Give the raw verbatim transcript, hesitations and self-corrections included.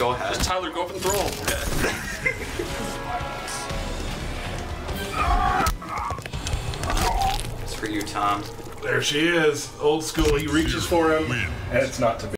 Go ahead. Just Tyler, go up and throw him. It's for you, Tom. There she is. Old school. He reaches for him, and it's not to be.